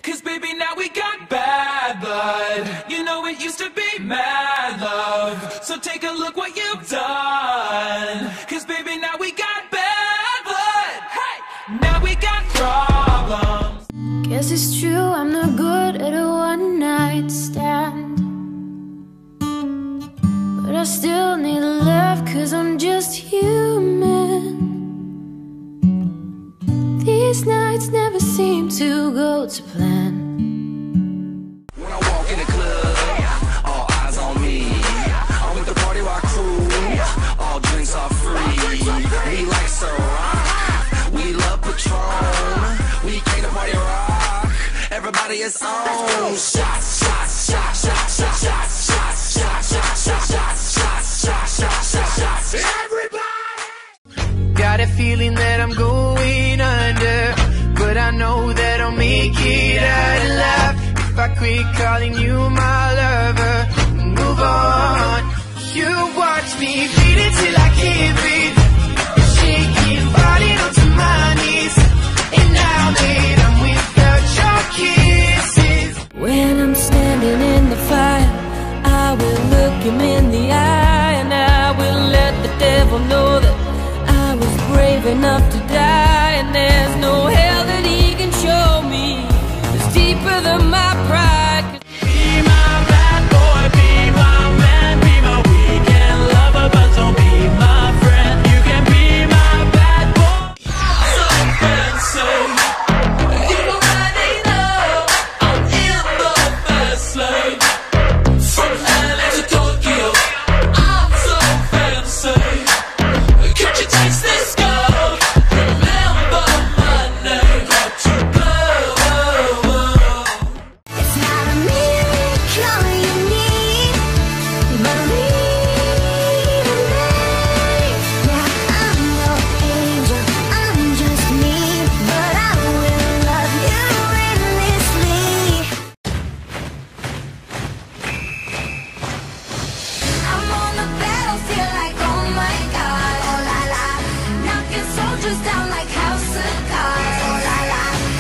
'Cause baby, now we got bad blood. You know it used to be mad love. So take a look what you've done. 'Cause baby, now we got bad blood. Hey, now we got problems. Guess it's true, I'm not good at a one-night stand, but I still need love, 'cause I'm just human. These nights never seem to go to plan. When I walk in the club, all eyes on me. I'm with the party rock crew, all drinks are free. We like Ciroc, we love Patron. We came to party rock, everybody is on. Shots, shots, shots, shots, shots, shots, shots, shots, shots, shots, shots, shots, shots, shots, shots. Everybody! Got a feeling that I'm going under, but I know that I'll make it out alive if I quit calling you my lover. Move on. You watch me beat it till I can't breathe, shaking body onto my knees, and now that I'm without your kisses. When I'm standing in the fire, I will look him in the eye, and I will let the devil know that I was brave enough to die. And there's no hell that he can show me that's deeper than my pride. Be my bad boy, be my man, be my weekend lover, but don't be my friend. You can be my bad boy. So fancy, you already know I'm in the fast lane. From LA to Tokyo, I'm so fancy. Could you taste this gold? Remember my name, got to blow. It's not a miracle you need, but a real life. Yeah, I'm no angel, I'm just me, but I will love you endlessly. I'm on the battlefield like, oh my God, oh la la, knocking soldiers down like house of cards, oh la la.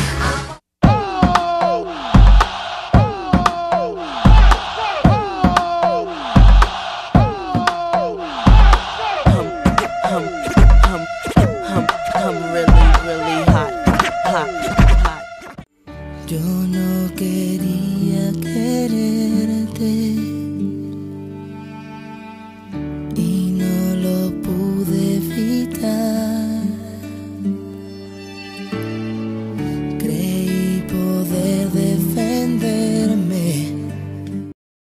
I'm really, really hot, hot, hot. Yo no quería quererte,